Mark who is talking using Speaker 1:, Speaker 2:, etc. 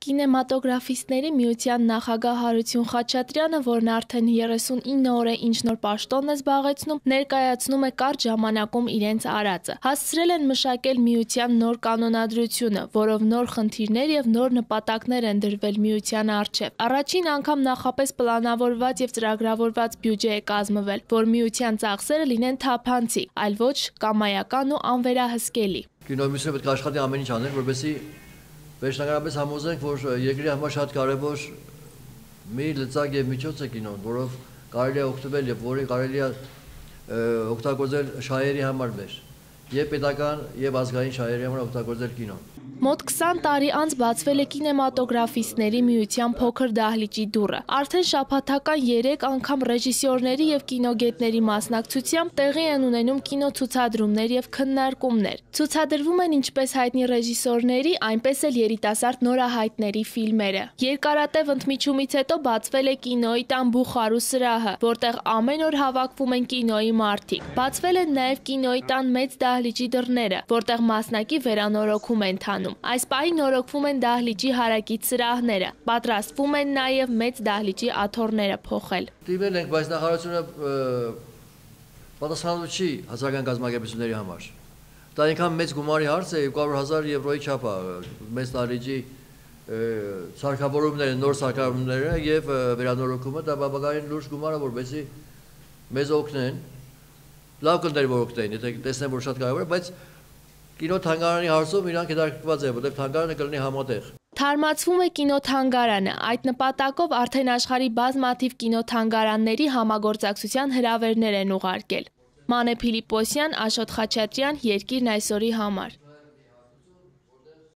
Speaker 1: Կինեմատոգրաֆիստների միության նախագահ Հարություն Խաչատրյանը, որն արդեն 39 օր է ինչ նոր պաշտոն է զբաղեցնում, ներկայացնում է կարճ ժամանակում իրենց արածը։ Հասցրել են մշակել միության նոր կանոնադրությունը, որով նոր խնդիրներ եւ նոր նպատակներ են դրվել միության առջեւ։ Առաջին անգամ նախապես պլանավորված եւ ծրագրավորված բյուջե է կազմվել, որ միության ծախսերը լինեն թափանցիկ, այլ ոչ կամայական ու անվերահսկելի։
Speaker 2: Կինոմիսիոնը պետք է աշխատի ամեն ինչ անել, որպեսզի վերջնականապես համոզենք, որ երկրի համար շատ կարևոր մի լծակ եւ միջոց է կինոն, որով կարելի է օգտվել եւ որը կարելի է օգտագործել շահերի համար մեր, եւ պետական եւ ազգային շահերի համար օգտագործել կինոն։
Speaker 1: Մոտ 20 տարի անց բացվել է կինեմատոգրաֆիստների միության փոքր դահլիճի դուռը։ Արդեն շաբաթական 3 անգամ ռեժիսորների եւ կինոգետների մասնակցությամբ տեղի են ունենում կինոցուցադրումներ եւ քննարկումներ։ Ցուցադրվում են ինչպես հայտնի ռեժիսորների, այնպես էլ երիտասարդ նորահայտների ֆիլմերը։ Երկարատև ընդմիջումից հետո բացվել է կինոյի տան Բուխարու սրահը, որտեղ ամեն օր հավաքվում են կինոյի մարդիկ։ Բացվել են նաեւ կինոյի տան մեծ դահլիճի դռները, որտեղ մասնակի վերանորոգում են ընթանում։ Այս պահին նորոգվում են դահլիճի հարակից սրահները, պատրաստվում են նաև մեծ դահլիճի աթոռները փոխել։
Speaker 2: Դիմել ենք, բայց նախարարությունը պատասխանատու չի հասարակական կազմակերպությունների համար։ Դա այնքան մեծ գումարի հարց է, 200,000 եվրոյի չափ է մեծ դահլիճի սարքավորումները, նոր սարքավորումները եւ վերանորոգումը, դա բավականին լուրջ գումար է, որպեսզի մեզ օգնեն։ Լավ կներ որ օգնեն, եթե տեսնեն որ շատ կարևոր է, բայց կինոթանգարանի հարցում իրանք հետաքրքրված են, որտեղ թանգարանը կլինի համատեղ։
Speaker 1: Թարմացվում է կինոթանգարանը, այդ նպատակով արդեն աշխարհի բազմաթիվ կինոթանգարանների համագործակցության հրավերներ են ուղարկել։ Մանե Փիլիպոսյան, Աշոտ Խաչատրյան, Երկիրն այսօրի համար։